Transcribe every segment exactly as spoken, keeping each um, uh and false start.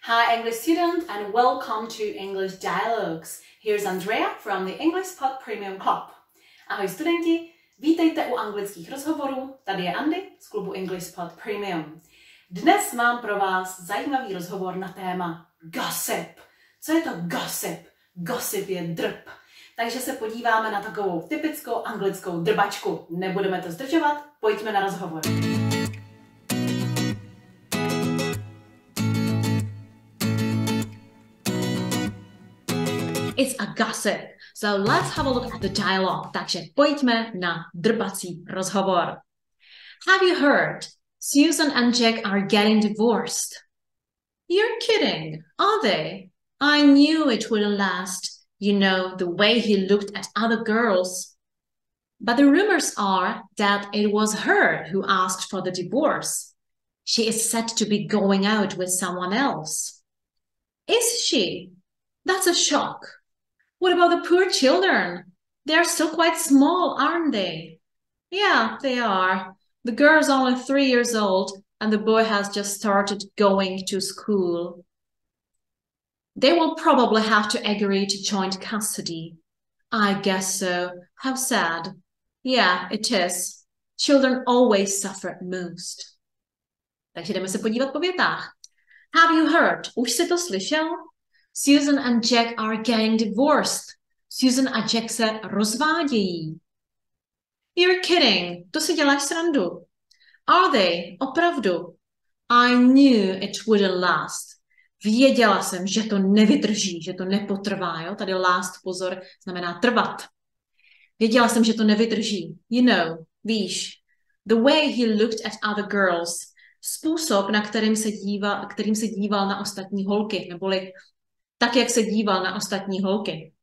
Hi English student and welcome to English Dialogues. Here's Andrea from the English Spot Premium Club. Ahoj studenti, vítejte u anglických rozhovorů, tady je Andy z klubu English Spot Premium. Dnes mám pro vás zajímavý rozhovor na téma gossip. Co je to gossip? Gossip je drb. Takže se podíváme na takovou typickou anglickou drbačku. Nebudeme to zdržovat, pojďme na rozhovor. It's a gossip. So let's have a look at the dialogue. Takže pojďme na drbací rozhovor. Have you heard? Susan and Jack are getting divorced. You're kidding, are they? I knew it wouldn't last. You know, the way he looked at other girls. But the rumors are that it was her who asked for the divorce. She is said to be going out with someone else. Is she? That's a shock. What about the poor children? They're still quite small, aren't they? Yeah, they are. The girl's only three years old and the boy has just started going to school. They will probably have to agree to joint custody. I guess so. How sad. Yeah, it is. Children always suffer most. Takže jdeme se podívat po větách. Have you heard? Už jsi to slyšel? Susan and Jack are getting divorced. Susan a Jack se rozvádějí. You're kidding. To si děláš srandu. Are they? Opravdu. I knew it wouldn't last. Věděla jsem, že to nevydrží, že to nepotrvá. Jo? Tady last, pozor, znamená trvat. Věděla jsem, že to nevydrží. You know, víš. The way he looked at other girls. Způsob, na kterým se díval, kterým se díval na ostatní holky, neboli tak, jak se díval na ostatní holky.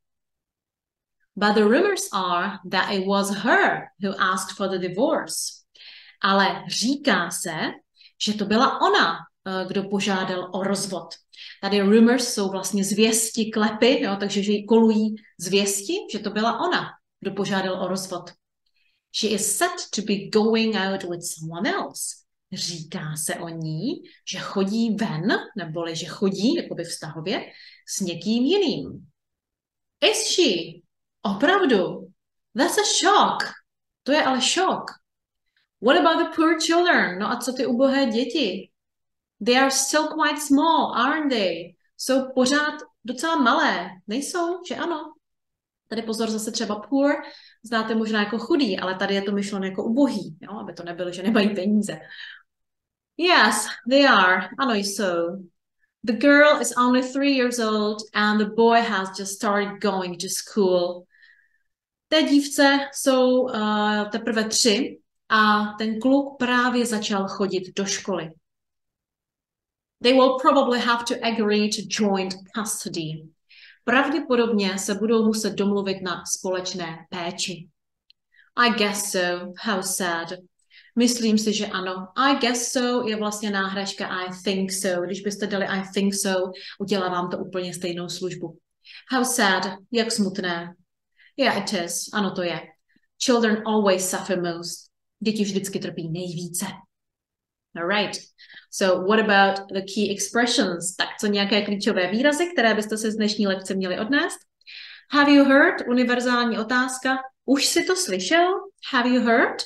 But the rumors are that it was her who asked for the divorce. Ale říká se, že to byla ona, kdo požádal o rozvod. Tady rumors jsou vlastně zvěsti, klepy, jo, takže že jí kolují zvěsti, že to byla ona, kdo požádal o rozvod. She is said to be going out with someone else. Říká se o ní, že chodí ven, neboli že chodí, jakoby vztahově, s někým jiným. Is she? Opravdu? That's a shock. To je ale šok. What about the poor children? No a co ty ubohé děti? They are still quite small, aren't they? Jsou pořád docela malé. Nejsou, že ano? Tady pozor, zase třeba poor, znáte možná jako chudý, ale tady je to myšleno jako ubohý, jo? Aby to nebylo, že nemají peníze. Yes, they are. Ano, jsou. The girl is only three years old and the boy has just started going to school. Té dívce jsou uh, teprve tři a ten kluk právě začal chodit do školy. They will probably have to agree to joint custody. Pravděpodobně se budou muset domluvit na společné péči. I guess so. How sad. Myslím si, že ano. I guess so je vlastně náhražka I think so. Když byste dali I think so, udělá vám to úplně stejnou službu. How sad. Jak smutné. Yeah, it is. Ano, to je. Children always suffer most. Děti vždycky trpí nejvíce. Alright. So what about the key expressions? Tak co nějaké klíčové výrazy, které byste se z dnešní lekce měli odnést? Have you heard? Univerzální otázka. Už jsi to slyšel? Have you heard?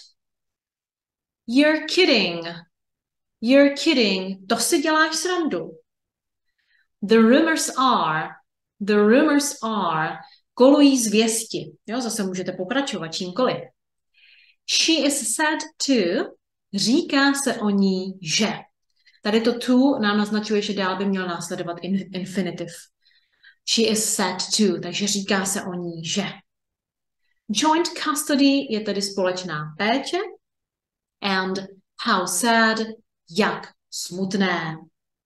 You're kidding. You're kidding. To si děláš srandu. The rumors are. The rumors are. Kolují zvěsti. Jo, zase můžete pokračovat čímkoliv. She is said to. Říká se o ní, že. Tady to to nám naznačuje, že dál by měl následovat in, infinitiv. She is said to. Takže říká se o ní, že. Joint custody je tedy společná péče. And how sad, jak smutné.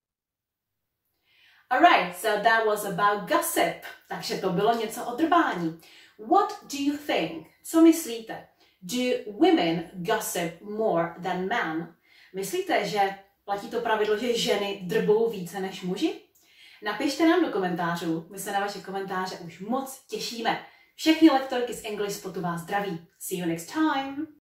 Alright, so that was about gossip. Takže to bylo něco o drbání. What do you think? Co myslíte? Do women gossip more than men? Myslíte, že platí to pravidlo, že ženy drbou více než muži? Napište nám do komentářů, my se na vaše komentáře už moc těšíme. Všechny lektorky z English Spotu vás zdraví. See you next time!